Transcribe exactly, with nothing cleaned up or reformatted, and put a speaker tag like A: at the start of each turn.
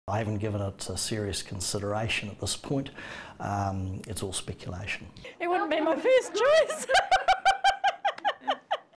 A: I haven't given it a serious consideration at this point. Um, it's all speculation.
B: It wouldn't be my first choice.